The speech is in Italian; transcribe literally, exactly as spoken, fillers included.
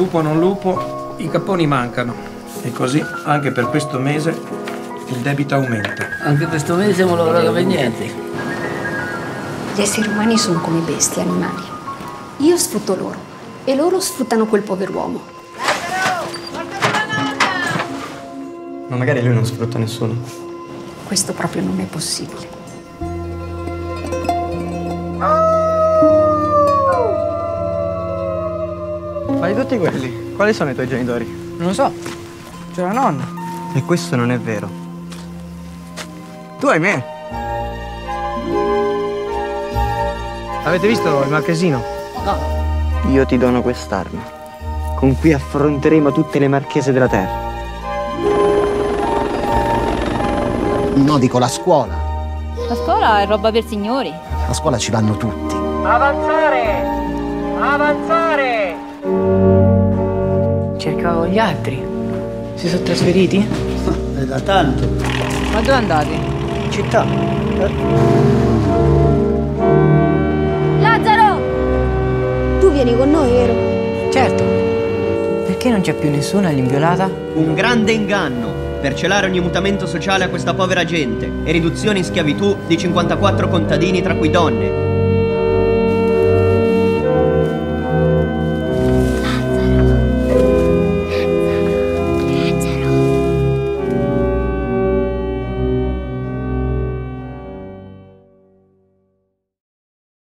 lupo non lupo, i capponi mancano. E così, anche per questo mese, il debito aumenta. Anche questo mese siamo lavorato per niente. Gli esseri umani sono come bestie, animali. Io sfrutto loro e loro sfruttano quel pover'uomo. Ma magari lui non sfrutta nessuno. Questo proprio non è possibile. Ma di tutti quelli, quali sono i tuoi genitori? Non lo so, c'è la nonna. E questo non è vero. Tu hai me. Avete visto il marchesino? No. Io ti dono quest'arma, con cui affronteremo tutte le marchese della terra. No, dico la scuola. La scuola è roba per signori. A scuola ci vanno tutti. Avanzare! Avanzare! Cercavo gli altri. Si sono trasferiti? È da tanto. Ma dove andate? In città. Eh? Lazzaro! Tu vieni con noi, vero? Certo. Perché non c'è più nessuno all'inviolata? Un grande inganno per celare ogni mutamento sociale a questa povera gente e riduzione in schiavitù di cinquantaquattro contadini, tra cui donne,